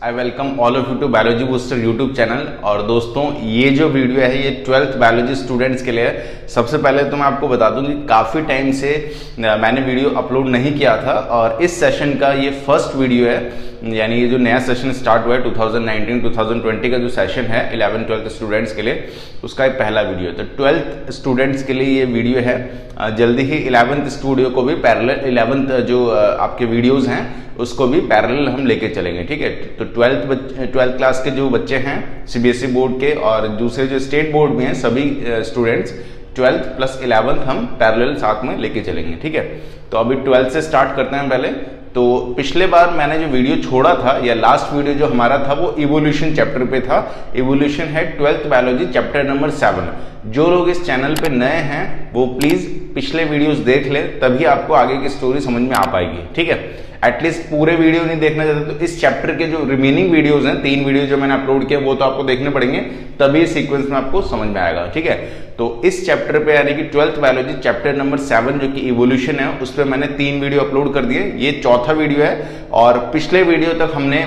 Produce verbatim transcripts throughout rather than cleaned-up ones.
I welcome all of you to biology booster YouTube channel. और दोस्तों ये जो वीडियो है ये ट्वेल्थ बायोलॉजी स्टूडेंट्स के लिए है। सबसे पहले तो मैं आपको बता दूं कि काफ़ी टाइम से मैंने वीडियो अपलोड नहीं किया था और इस सेशन का ये फर्स्ट वीडियो है, यानी ये जो नया सेशन स्टार्ट हुआ है two thousand nineteen two thousand twenty का जो सेशन है इलेवन ट्वेल्थ स्टूडेंट्स के लिए, उसका एक पहला वीडियो है। तो ट्वेल्थ स्टूडेंट्स के लिए ये वीडियो है। जल्दी ही इलेवंथ स्टूडियो को भी पैरेलल, इलेवंथ जो आपके वीडियोज़ हैं उसको भी पैरेलल हम लेके चलेंगे, ठीक है। तो ट्वेल्थ ट्वेल्थ क्लास के जो बच्चे हैं सीबीएसई बोर्ड के और दूसरे जो स्टेट बोर्ड में हैं सभी स्टूडेंट्स ट्वेल्थ प्लस इलेवंथ हम पैरेलल साथ में लेके चलेंगे, ठीक है। तो अभी ट्वेल्थ से स्टार्ट करते हैं पहले। तो पिछले बार मैंने जो वीडियो छोड़ा था या लास्ट वीडियो जो हमारा था वो इवोल्यूशन चैप्टर पे था। इवोल्यूशन है twelfth biology chapter number seven. जो लोग इस चैनल पे नए हैं वो प्लीज पिछले वीडियोस देख लें, तभी आपको आगे की स्टोरी समझ में आ पाएगी, ठीक है। एटलीस्ट पूरे वीडियो नहीं देखना चाहते तो इस चैप्टर के जो रिमेनिंग वीडियोस हैं, तीन वीडियो जो मैंने अपलोड किए वो तो आपको देखने पड़ेंगे, तभी सीक्वेंस में आपको समझ में आएगा, ठीक है। तो इस चैप्टर पे यानी कि twelfth biology chapter number seven जो कि इवोल्यूशन है उस पर मैंने तीन वीडियो अपलोड कर दिए। ये चौथा वीडियो है और पिछले वीडियो तक हमने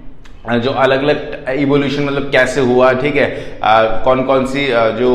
जो अलग अलग इवोल्यूशन मतलब कैसे हुआ, ठीक है, आ, कौन कौन सी आ, जो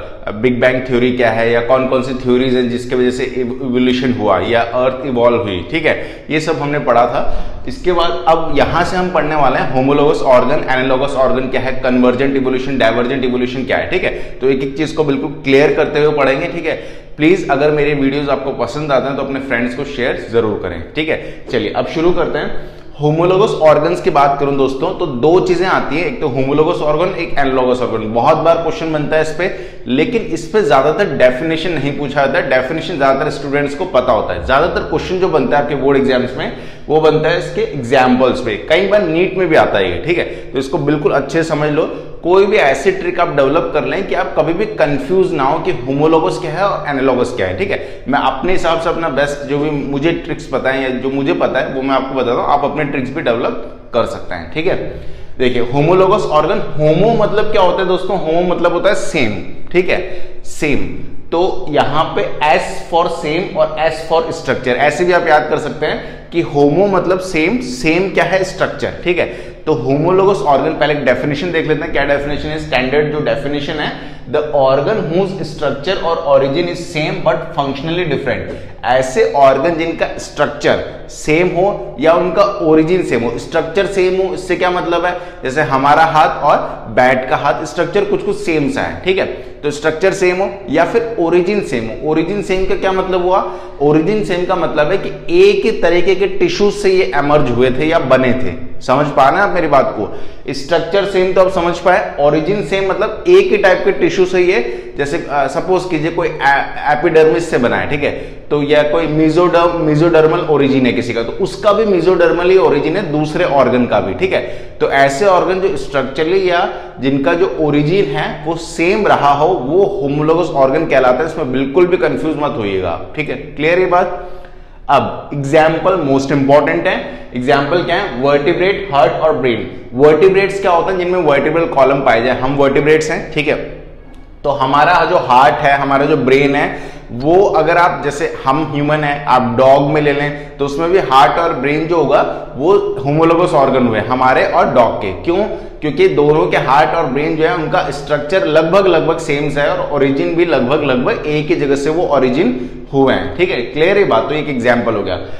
बिग बैंग थ्योरी क्या है या कौन कौन सी थ्योरीज हैं जिसके वजह से इवोल्यूशन हुआ या अर्थ इवॉल्व हुई, ठीक है, ये सब हमने पढ़ा था। इसके बाद अब यहाँ से हम पढ़ने वाले हैं होमोलोगस ऑर्गन, एनालॉगस ऑर्गन क्या है, कन्वर्जेंट इवोल्यूशन, डाइवर्जेंट इवोल्यूशन क्या है, ठीक है। तो एक एक चीज को बिल्कुल क्लियर करते हुए पढ़ेंगे, ठीक है। प्लीज अगर मेरे वीडियोस आपको पसंद आते हैं तो अपने फ्रेंड्स को शेयर जरूर करें, ठीक है। चलिए अब शुरू करते हैं। होमोलोगस ऑर्गन्स की बात करूं दोस्तों तो दो चीजें आती हैं, एक तो होमोलोगस ऑर्गन, एक एनालॉगस ऑर्गन। बहुत बार क्वेश्चन बनता है इस पे, लेकिन इस पे ज्यादातर डेफिनेशन नहीं पूछा जाता है। डेफिनेशन ज्यादातर स्टूडेंट्स को पता होता है। ज्यादातर क्वेश्चन जो बनता है आपके बोर्ड एग्जाम्स में वो बनता है इसके एग्जाम्पल्स पे, कई बार नीट में भी आता है ये, ठीक है। तो इसको बिल्कुल अच्छे समझ लो। कोई भी ऐसी ट्रिक आप डेवलप कर लें कि आप कभी भी कंफ्यूज ना हो कि होमोलोगस क्या है और एनालॉगस क्या है, ठीक है। मैं अपने हिसाब से अपना बेस्ट जो भी मुझे ट्रिक्स पता है या जो मुझे पता है वो मैं आपको बताता हूँ, आप अपने ट्रिक्स भी डेवलप कर सकते हैं, ठीक है। देखिए होमोलोगस ऑर्गन, होमो मतलब क्या होता है दोस्तों, होमो मतलब होता है सेम, ठीक है, सेम। तो यहां पे S फॉर सेम और S फॉर स्ट्रक्चर, ऐसे भी आप याद कर सकते हैं कि होमो मतलब सेम, सेम क्या है स्ट्रक्चर, ठीक है। तो होमोलोगस ऑर्गन, पहले एक डेफिनेशन देख लेते हैं क्या डेफिनेशन है। स्टैंडर्ड जो डेफिनेशन है, द ऑर्गन हुज स्ट्रक्चर और origin is same but functionally different. ऐसे ऑर्गन जिनका स्ट्रक्चर सेम हो या उनका ओरिजिन सेम हो। स्ट्रक्चर सेम हो इससे क्या मतलब है, जैसे हमारा हाथ और बैट का हाथ स्ट्रक्चर कुछ कुछ सेम सा है, ठीक है। तो स्ट्रक्चर सेम हो या फिर ओरिजिन सेम हो। ओरिजिन सेम का क्या मतलब हुआ, ओरिजिन सेम का मतलब है कि एक ही तरीके के टिश्यूज से ये एमर्ज हुए थे या बने थे। समझ पाना आप मेरी बात को। स्ट्रक्चर सेम तो आप समझ पाए, ओरिजिन सेम मतलब एक ही टाइप के टिश्यू से ये, जैसे सपोज कीजिए कोई एपिडर्मिस से बना है, ठीक है, तो या कोई मिजोडर्म मिजोडर्मल ओरिजिन है किसी का, तो उसका भी मिजोडर्मल ही ओरिजिन है दूसरे ऑर्गन का भी, ठीक है। तो ऐसे ऑर्गन जो स्ट्रक्चरली या जिनका जो ओरिजिन है वो सेम रहा हो वो होमोलोगस ऑर्गन कहलाता है। इसमें बिल्कुल भी कंफ्यूज मत होइएगा, ठीक है। क्लियर ये बात। अब एग्जाम्पल मोस्ट इंपॉर्टेंट है। एग्जाम्पल क्या है, वर्टिब्रेट, हार्ट और ब्रेन। वर्टिब्रेट्स क्या होता है, जिनमें वर्टिब्रल कॉलम पाए जाए, हम वर्टिब्रेट्स हैं, ठीक है। तो हमारा जो हार्ट है, हमारा जो ब्रेन है, वो अगर आप जैसे हम ह्यूमन है, आप डॉग में ले लें तो उसमें भी हार्ट और ब्रेन जो होगा वो होमोलोगस ऑर्गन हुए हमारे और डॉग के। क्यों, क्योंकि दोनों के हार्ट और ब्रेन जो है उनका स्ट्रक्चर लगभग लगभग सेम सा है और ओरिजिन भी लगभग लगभग एक ही जगह से वो ओरिजिन हुए हैं, ठीक है। क्लियर ये बात। तो एक एग्जाम्पल हो गया।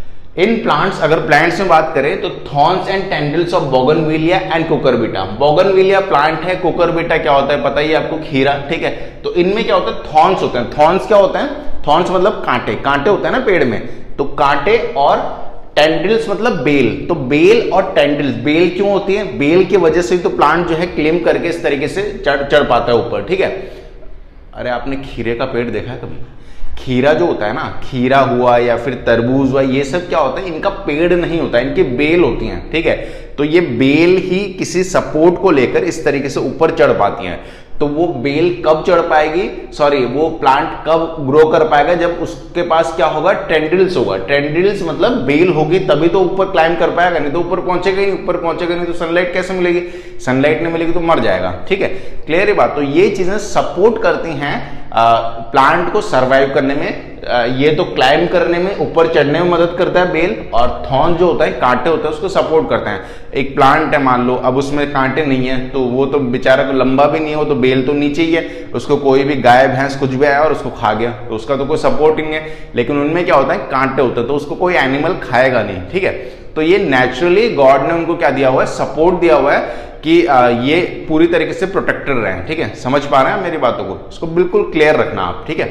इन प्लांट्स, अगर प्लांट्स में बात करें तो thorns and tendrils of bougainvillea and cucurbita. Bougainvillea plant है, कुकुरबिटा क्या होता है पता ही आपको, खीरा, ठीक है। तो इनमें क्या होता है, थॉर्न्स होते हैं। थॉर्न्स क्या होते हैं, थॉर्न्स मतलब कांटे, कांटे होते हैं ना पेड़ में, तो कांटे, और टेंडल्स मतलब बेल। तो बेल और टेंडल्स, बेल क्यों होती है, बेल की वजह से तो प्लांट जो है क्लेम करके इस तरीके से चढ़ चढ़ पाता है ऊपर, ठीक है। अरे आपने खीरे का पेड़ देखा है कभी, खीरा जो होता है ना, खीरा हुआ या फिर तरबूज हुआ, ये सब क्या होता है, इनका पेड़ नहीं होता है, इनकी बेल होती हैं, ठीक है। तो ये बेल ही किसी सपोर्ट को लेकर इस तरीके से ऊपर चढ़ पाती हैं। तो वो बेल कब चढ़ पाएगी, सॉरी वो प्लांट कब ग्रो कर पाएगा, जब उसके पास क्या होगा, टेंड्रिल्स होगा। टेंड्रिल्स मतलब बेल होगी तभी तो ऊपर क्लाइम कर पाएगा, नहीं तो ऊपर पहुंचेगा ही, ऊपर पहुंचेगा नहीं तो सनलाइट कैसे मिलेगी, सनलाइट नहीं मिलेगी तो मर जाएगा, ठीक है। क्लियर है बात। तो ये चीजें सपोर्ट करती हैं प्लांट को सरवाइव करने में, ये तो क्लाइंब करने में, ऊपर चढ़ने में मदद करता है बेल, और थॉर्न जो होता है, कांटे होते हैं, उसको सपोर्ट करते हैं। एक प्लांट है मान लो, अब उसमें कांटे नहीं है तो वो तो बेचारा को लंबा भी नहीं है, वो तो बेल तो नीचे ही है, उसको कोई भी गाय भैंस कुछ भी आया और उसको खा गया तो उसका तो कोई सपोर्ट नहीं है। लेकिन उनमें क्या होता है, कांटे होते हैं, तो उसको कोई एनिमल खाएगा नहीं, ठीक है। तो ये नेचुरली गॉड ने उनको क्या दिया हुआ है, सपोर्ट दिया हुआ है कि ये पूरी तरीके से प्रोटेक्टेड रहे, ठीक है। समझ पा रहे हैं मेरी बातों को, इसको बिल्कुल क्लियर रखना आप, ठीक है।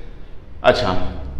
अच्छा,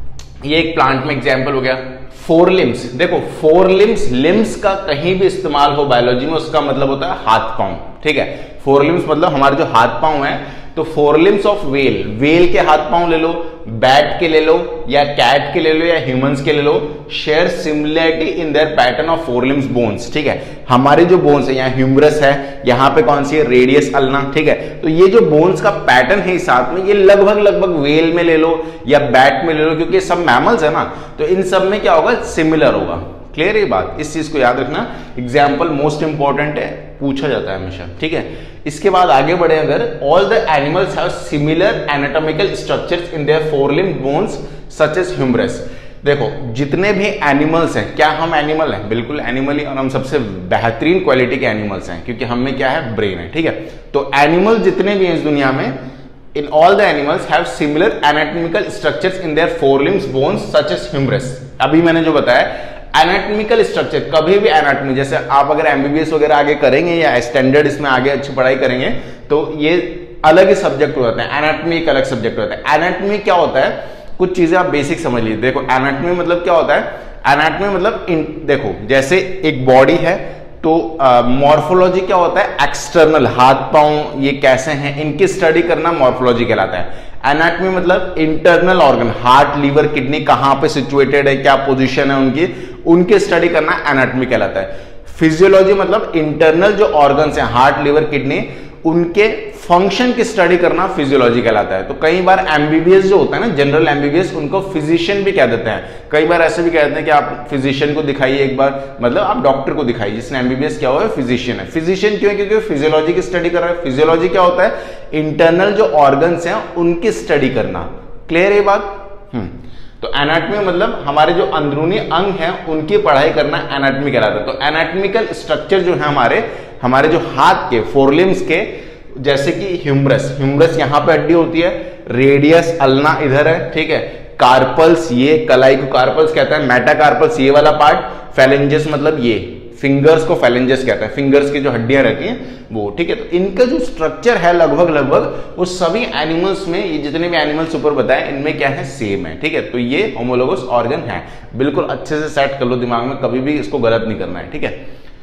ये एक प्लांट में एग्जांपल हो गया। फोर लिम्स, देखो फोर लिम्स, लिम्स का कहीं भी इस्तेमाल हो बायोलॉजी में उसका मतलब होता है हाथ पांव, ठीक है। फोर लिम्स मतलब हमारे जो हाथ पांव हैं, तो four limbs of whale, whale के हाथ पांव ले लो, बैट के ले लो, या कैट के ले लो, या ह्यूमंस के ले लो, share similarity in their pattern of four limbs bones, ठीक है। हमारे जो बोन्स है, यहाँ ह्यूमरस है, यहाँ पे कौन सी है, रेडियस अल्ना, ठीक है। तो ये जो बोन्स का पैटर्न है साथ में, ये लगभग लगभग वेल में ले लो या बैट में ले लो, क्योंकि सब मैमल्स है ना, तो इन सब में क्या होगा, सिमिलर होगा। क्लियर ये बात, इस चीज को याद रखना। एग्जाम्पल मोस्ट इंपॉर्टेंट है, पूछा जाता है हमेशा, ठीक है। इसके बाद आगे बढ़े, अगर all the animals have similar anatomical structures in their four limb bones such as humerus. देखो जितने भी एनिमल्स हैं, क्या हम एनिमल हैं, बिल्कुल एनिमल ही, और हम सबसे बेहतरीन क्वालिटी के एनिमल्स हैं, क्योंकि हम में क्या है, ब्रेन है, ठीक है। तो एनिमल जितने भी हैं इस दुनिया में, in all the animals have similar anatomical structures in their forelimbs bones such as humerus। अभी मैंने जो बताया एनाटॉमिकल स्ट्रक्चर, कभी भी एनाटॉमी, जैसे आप अगर एमबीबीएस वगैरह आगे करेंगे या स्टैंडर्ड इसमें आगे अच्छी पढ़ाई करेंगे, तो ये अलग ही सब्जेक्ट हो जाता है। एनाटॉमी एक अलग सब्जेक्ट होता है। एनाटॉमी क्या होता है, कुछ चीजें आप बेसिक समझ लीजिए। देखो एनाटॉमी मतलब क्या होता है, एनाटॉमी मतलब इन, देखो जैसे एक बॉडी है, तो मॉर्फोलॉजी uh, क्या होता है, एक्सटर्नल, हाथ पांव ये कैसे हैं, इनकी स्टडी करना मॉर्फोलॉजी कहलाता है। एनाटॉमी मतलब internal organ, heart, liver, kidney कहां पे सिचुएटेड है, क्या पोजीशन है उनकी, उनकी स्टडी करना एनाटॉमी कहलाता है। फिजियोलॉजी मतलब इंटरनल जो ऑर्गन्स हैं, हार्ट, लीवर, किडनी, उनके फंक्शन की स्टडी करना फिजियोलॉजी कहलाता है। तो कई बार एमबीबीएस जो होता है ना, जनरल एमबीबीएस, उनको फिजिशियन भी कह देते हैं। कई बार ऐसे भी कहते हैं कि आप फिजिशियन को दिखाइए एक बार, मतलब आप डॉक्टर को दिखाइए, जिसने एमबीबीएस किया हुआ है फिजिशियन है। फिजिशियन क्यों है, क्योंकि फिजियोलॉजी की स्टडी कर रहा है। फिजियोलॉजी क्या होता है, इंटरनल जो ऑर्गन्स हैं उनकी स्टडी करना। क्लियर है बात। हम्म तो एनाटॉमी मतलब हमारे जो अंदरूनी अंग हैं उनकी पढ़ाई करना एनाटॉमी कहलाता है। तो एनाटॉमिकल स्ट्रक्चर जो है हमारे हमारे जो हाथ के फोरलिम्स के, जैसे कि ह्यूमरस, ह्यूमरस यहाँ पे हड्डी होती है, रेडियस अल्ना इधर है, ठीक है। कार्पल्स, ये कलाई को कार्पल्स कहता है, मेटाकार्पल्स ये वाला पार्ट, फैलेंजेस मतलब ये, फिंगर्स को फैलेंजेस कहता है, फिंगर्स की जो हड्डियां रहती हैं वो, ठीक है। तो इनका जो स्ट्रक्चर है लगभग लगभग वो सभी एनिमल्स में, ये जितने भी एनिमल्स ऊपर बताए इनमें क्या है, सेम है, ठीक है। तो ये होमोलोगस ऑर्गन है, बिल्कुल अच्छे से सेट कर लो दिमाग में, कभी भी इसको गलत नहीं करना है, ठीक है।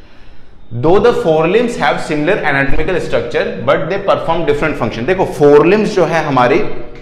Though the forelimbs have similar anatomical structure but they perform different function. देखो फोरलिम्स जो है हमारी,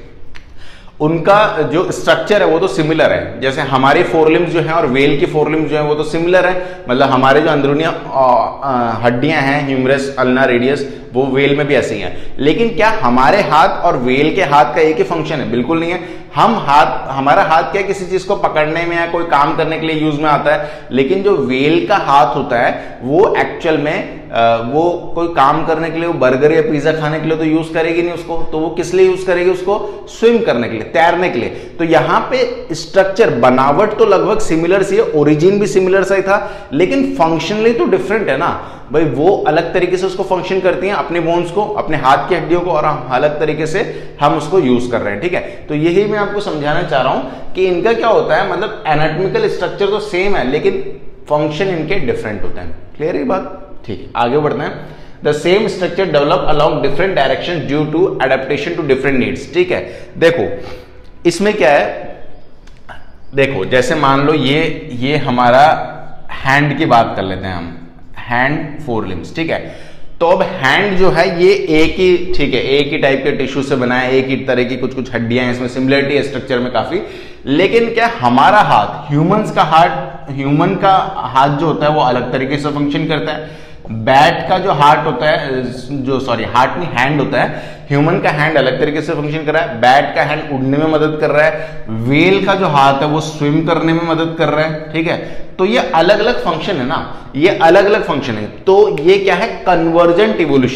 उनका जो स्ट्रक्चर है वो तो सिमिलर है, जैसे हमारी फोरलिम्स जो है और वेल की फोरलिम्स जो है वो तो सिमिलर है, मतलब हमारे जो अंदरूनी हड्डियां हैं, ह्यूमरस, अल्ना, रेडियस, वो वेल में भी ऐसे ही है। लेकिन क्या हमारे हाथ और वेल के हाथ का एक ही फंक्शन है? बिल्कुल नहीं है। हम हाथ, हमारा हाथ क्या किसी चीज को पकड़ने में या कोई काम करने के लिए यूज में आता है, लेकिन जो वेल का हाथ होता है वो एक्चुअल में आ, वो कोई काम करने के लिए, वो बर्गर या पिज्जा खाने के लिए तो यूज करेगी नहीं उसको, तो वो किस लिए यूज करेगी उसको? स्विम करने के लिए, तैरने के लिए। तो यहाँ पे स्ट्रक्चर, बनावट तो लगभग सिमिलर सी है, ओरिजिन भी सिमिलर सा ही था, लेकिन फंक्शनली तो डिफरेंट है ना भाई। वो अलग तरीके से उसको फंक्शन करती हैं, अपने बोन्स को, अपने हाथ की हड्डियों को, और हम अलग तरीके से हम उसको यूज कर रहे हैं, ठीक है। तो यही मैं आपको समझाना चाह रहा हूं कि इनका क्या होता है, मतलब एनाटॉमिकल स्ट्रक्चर तो सेम है लेकिन फंक्शन इनके डिफरेंट होते हैं। क्लियर है बात? ठीक है, आगे बढ़ते हैं। The same structure develop along different direction due to adaptation to different needs. ठीक है, देखो इसमें क्या है, देखो जैसे मान लो ये ये हमारा हैंड की बात कर लेते हैं हम, हैंड फोर लिम्स, ठीक है। तो अब हैंड जो है ये एक ही, ठीक है, एक ही टाइप के टिश्यू से बना है, एक ही तरह की कुछ कुछ हड्डियां हैं, इसमें सिमिलरिटी है स्ट्रक्चर में काफी। लेकिन क्या हमारा हाथ, ह्यूमंस का हाथ, ह्यूमन का हाथ जो होता है वो अलग तरीके से फंक्शन करता है। बैट का जो हार्ट होता है, जो सॉरी हार्ट नहीं हैंड होता है, ह्यूमन का हैंड अलग तरीके से फंक्शन कर रहा है। बैट का हैंड उड़ने में मदद कर रहा है, वेल का जो हाथ है वो स्विम करने में मदद कर रहा है, ठीक है। तो ये अलग अलग फंक्शन है ना, ये अलग अलग फंक्शन है। तो ये क्या है, कन्वर्जेंट इवोल्यूशन है।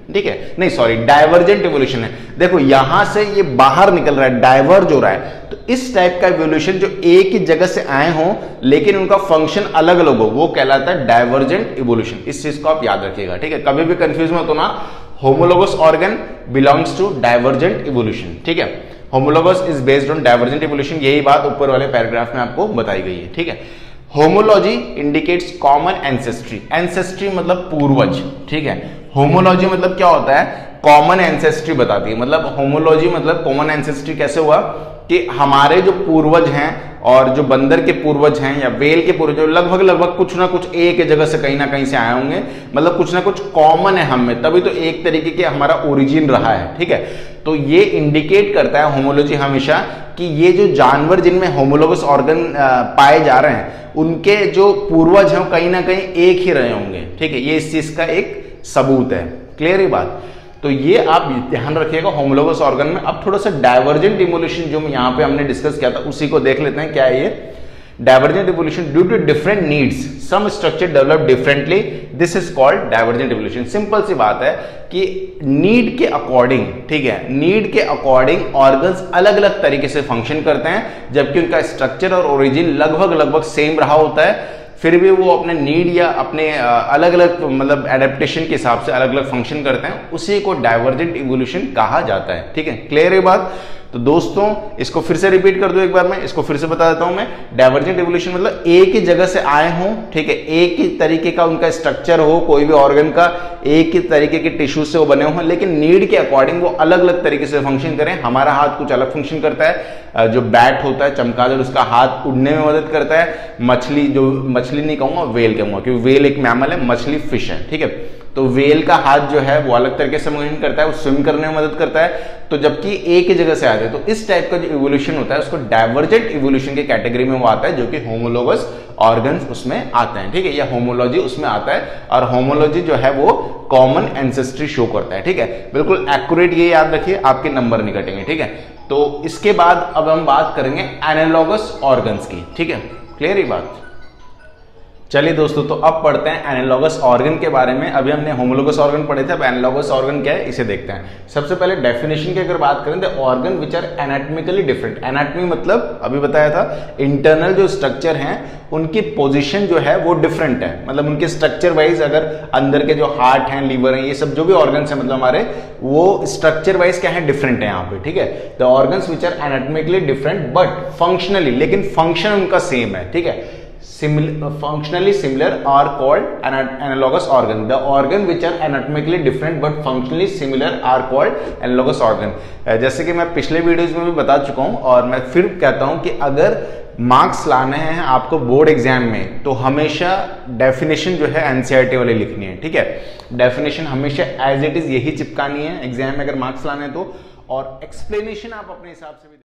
ठीक है, नहीं सॉरी डाइवर्जेंट इवोल्यूशन है। देखो यहां से ये बाहर निकल रहा है, डाइवर्ज हो रहा है, तो इस टाइप का इवोल्यूशन जो एक ही जगह से आए हों लेकिन उनका फंक्शन अलग अलग हो, वो कहलाता है डाइवर्जेंट इवोल्यूशन। इस चीज को आप याद रखिएगा, ठीक है, कभी भी कंफ्यूज मत होना। Homologous organ belongs to divergent evolution, ठीक है, homologous is based on divergent evolution, यही बात ऊपर वाले पैराग्राफ में आपको बताई गई है, ठीक है। Homology indicates common ancestry, ancestry मतलब पूर्वज, ठीक है। होमोलॉजी मतलब क्या होता है, कॉमन एंसेस्ट्री बताती है। मतलब होमोलॉजी मतलब कॉमन एंसेस्ट्री कैसे हुआ कि हमारे जो पूर्वज हैं और जो बंदर के पूर्वज हैं या वेल के पूर्वज लगभग लगभग कुछ ना कुछ एक जगह से कहीं ना कहीं से आए होंगे, मतलब कुछ ना कुछ कॉमन है हम में, तभी तो एक तरीके के हमारा ओरिजिन रहा है, ठीक है। तो ये इंडिकेट करता है होमोलॉजी हमेशा कि ये जो जानवर जिनमें होमोलोगस ऑर्गन पाए जा रहे हैं उनके जो पूर्वज हैं कहीं ना कहीं एक ही रहे होंगे, ठीक है, ये इस चीज का एक सबूत है। क्लियर है बात? तो ये आप ध्यान रखिएगा होमोलोगस ऑर्गन में। अब थोड़ा सा डाइवर्जेंट इवोल्यूशन जो यहाँ पे हमने डिस्कस किया था उसी को देख लेते हैं, क्या है ये divergent evolution. Due to different needs some structure develop differently, this is called divergent evolution. Simple सी बात है कि नीड के अकॉर्डिंग, ठीक है, नीड के अकॉर्डिंग ऑर्गन्स अलग अलग तरीके से फंक्शन करते हैं, जबकि उनका स्ट्रक्चर और ओरिजिन लगभग लगभग सेम रहा होता है, फिर भी वो अपने नीड या अपने अलग अलग मतलब एडेप्टेशन के हिसाब से अलग अलग फंक्शन करते हैं, उसी को डाइवर्जेंट इवोल्यूशन कहा जाता है, ठीक है। क्लियर है बात? तो दोस्तों इसको फिर से रिपीट कर दो एक बार, मैं इसको फिर से बता देता हूं मैं। डाइवर्जेंट इवोल्यूशन मतलब एक ही जगह से आए हों, ठीक है, एक ही तरीके का उनका स्ट्रक्चर हो, कोई भी ऑर्गन का एक ही तरीके के टिश्यू से वो बने हों, लेकिन नीड के अकॉर्डिंग वो अलग अलग तरीके से फंक्शन करें। हमारा हाथ कुछ अलग फंक्शन करता है, जो बैट होता है चमगादड़ उसका हाथ उड़ने में मदद करता है, मछली जो मछली नहीं कहूंगा वेल कहूंगा क्योंकि वेल एक मैमल है, मछली फिश है, ठीक है। तो वेल का हाथ जो है वो अलग तरीके से फंक्शन करता है, वो स्विम करने में मदद करता है, तो जबकि एक ही जगह से आते हैं। तो इस टाइप का जो इवोल्यूशन होता है उसको डाइवर्जेंट इवोल्यूशन के कैटेगरी में वो आता है, जो कि होमोलोगस ऑर्गन्स उसमें आते हैं, ठीक है, या होमोलॉजी उसमें आता है। और होमोलॉजी जो है वो कॉमन एंसेस्ट्री शो करता है, ठीक है, बिल्कुल एक्यूरेट, ये याद रखिए, आपके नंबर नहीं कटेंगे, ठीक है। तो इसके बाद अब हम बात करेंगे एनालॉगस ऑर्गन्स की, ठीक है, क्लियर ही बात? चलिए दोस्तों, तो अब पढ़ते हैं एनालॉगस ऑर्गन के बारे में। अभी हमने होमोलोगस ऑर्गन पढ़े थे, अब एनालॉगस ऑर्गन क्या है इसे देखते हैं। सबसे पहले डेफिनेशन की अगर बात करें तो organ which are anatomically different. Anatomy मतलब अभी बताया था इंटरनल जो स्ट्रक्चर हैं उनकी पोजीशन जो है वो डिफरेंट है, मतलब उनके स्ट्रक्चर वाइज अगर अंदर के जो हार्ट हैं, लीवर हैं, ये सब जो भी ऑर्गन्स हैं मतलब हमारे, वो स्ट्रक्चर वाइज क्या है डिफरेंट है यहाँ पे, ठीक है। The organs which are anatomically different but functionally, लेकिन फंक्शन उनका सेम है, ठीक है, Similar, functionally similar are called analogous organ. The organ which are anatomically different but functionally similar are called analogous organ. जैसे कि मैं पिछले वीडियोस में भी बता चुका हूं और मैं फिर कहता हूं कि अगर मार्क्स लाने हैं आपको बोर्ड एग्जाम में तो हमेशा डेफिनेशन जो है एनसीईआरटी वाली लिखनी है, ठीक है। डेफिनेशन हमेशा एज इट इज यही चिपकानी है एग्जाम में अगर मार्क्स लाने तो, और एक्सप्लेनेशन आप अपने हिसाब से भी